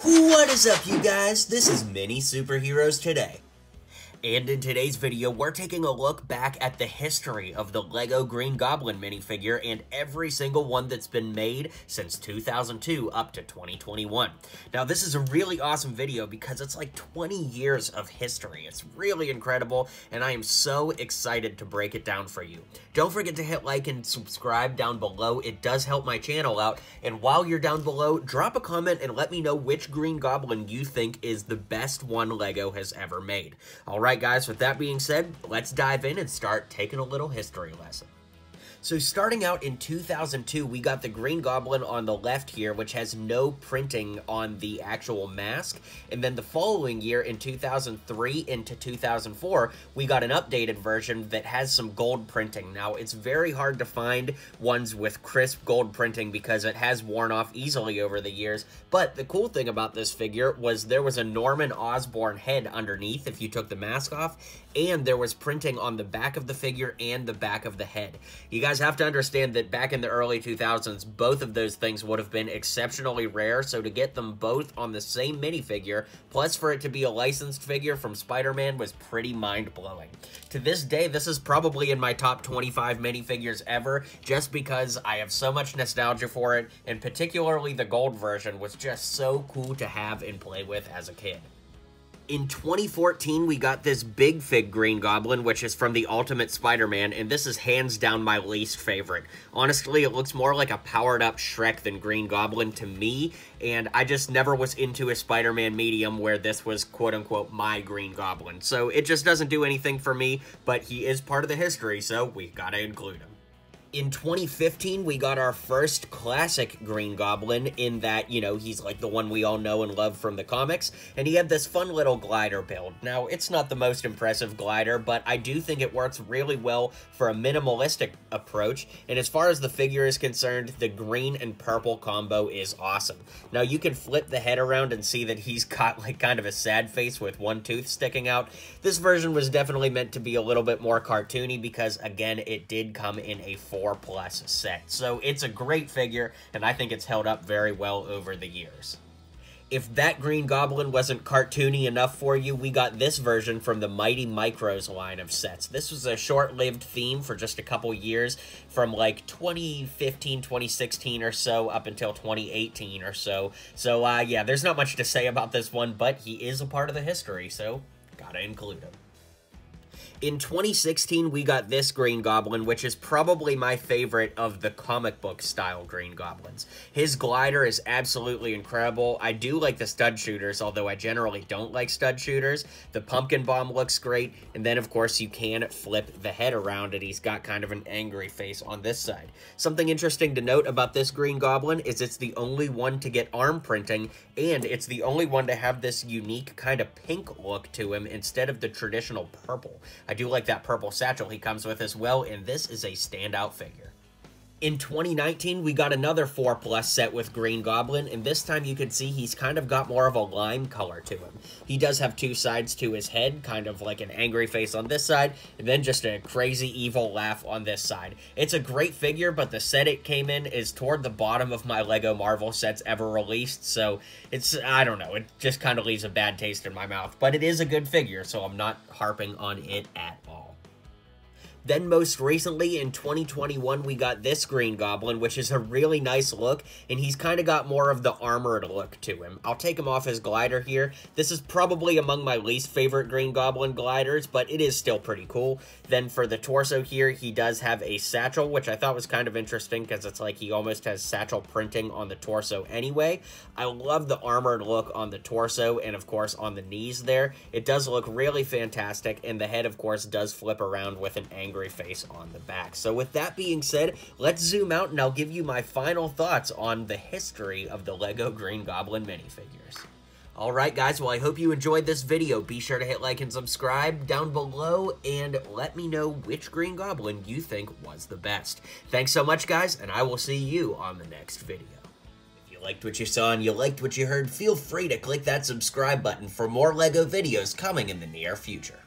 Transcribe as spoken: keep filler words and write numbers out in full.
What is up, you guys? This is Mini Superheroes Today. And in today's video, we're taking a look back at the history of the LEGO Green Goblin minifigure and every single one that's been made since two thousand two up to twenty twenty-one. Now, this is a really awesome video because it's like twenty years of history. It's really incredible, and I am so excited to break it down for you. Don't forget to hit like and subscribe down below. It does help my channel out. And while you're down below, drop a comment and let me know which Green Goblin you think is the best one LEGO has ever made. All right. Alright guys, with that being said, let's dive in and start taking a little history lesson. So starting out in two thousand two, we got the Green Goblin on the left here, which has no printing on the actual mask. And then the following year, in two thousand three into two thousand four, we got an updated version that has some gold printing. Now, it's very hard to find ones with crisp gold printing because it has worn off easily over the years. But the cool thing about this figure was there was a Norman Osborn head underneath if you took the mask off, and there was printing on the back of the figure and the back of the head. You guys have to understand that back in the early two thousands, both of those things would have been exceptionally rare, so to get them both on the same minifigure, plus for it to be a licensed figure from Spider-Man, was pretty mind-blowing. To this day, this is probably in my top twenty-five minifigures ever, just because I have so much nostalgia for it, and particularly the gold version was just so cool to have and play with as a kid. In twenty fourteen, we got this Big Fig Green Goblin, which is from the Ultimate Spider-Man, and this is hands down my least favorite. Honestly, it looks more like a powered-up Shrek than Green Goblin to me, and I just never was into a Spider-Man medium where this was quote-unquote my Green Goblin. So it just doesn't do anything for me, but he is part of the history, so we gotta include him. In twenty fifteen, we got our first classic Green Goblin in that, you know, he's like the one we all know and love from the comics, and he had this fun little glider build. Now, it's not the most impressive glider, but I do think it works really well for a minimalistic approach, and as far as the figure is concerned, the green and purple combo is awesome. Now, you can flip the head around and see that he's got like kind of a sad face with one tooth sticking out. This version was definitely meant to be a little bit more cartoony because, again, it did come in a four plus set. So it's a great figure, and I think it's held up very well over the years. If that Green Goblin wasn't cartoony enough for you, we got this version from the Mighty Micros line of sets. This was a short-lived theme for just a couple years, from like twenty fifteen, twenty sixteen or so, up until twenty eighteen or so. So, uh, yeah, there's not much to say about this one, but he is a part of the history, so gotta include him. In twenty sixteen, we got this Green Goblin, which is probably my favorite of the comic book style Green Goblins. His glider is absolutely incredible. I do like the stud shooters, although I generally don't like stud shooters. The pumpkin bomb looks great, and then of course you can flip the head around and he's got kind of an angry face on this side. Something interesting to note about this Green Goblin is it's the only one to get arm printing, and it's the only one to have this unique kind of pink look to him instead of the traditional purple. I do like that purple satchel he comes with as well, and this is a standout figure. In twenty nineteen, we got another four plus set with Green Goblin, and this time you can see he's kind of got more of a lime color to him. He does have two sides to his head, kind of like an angry face on this side, and then just a crazy evil laugh on this side. It's a great figure, but the set it came in is toward the bottom of my LEGO Marvel sets ever released, so it's, I don't know, it just kind of leaves a bad taste in my mouth. But it is a good figure, so I'm not harping on it at all. Then most recently, in twenty twenty-one, we got this Green Goblin, which is a really nice look, and he's kind of got more of the armored look to him. I'll take him off his glider here. This is probably among my least favorite Green Goblin gliders, but it is still pretty cool. Then for the torso here, he does have a satchel, which I thought was kind of interesting, because it's like he almost has satchel printing on the torso anyway. I love the armored look on the torso, and of course on the knees there. It does look really fantastic, and the head, of course, does flip around with an angry face on the back. So with that being said, let's zoom out and I'll give you my final thoughts on the history of the LEGO Green Goblin minifigures. Alright guys, well I hope you enjoyed this video. Be sure to hit like and subscribe down below and let me know which Green Goblin you think was the best. Thanks so much guys, and I will see you on the next video. If you liked what you saw and you liked what you heard, feel free to click that subscribe button for more LEGO videos coming in the near future.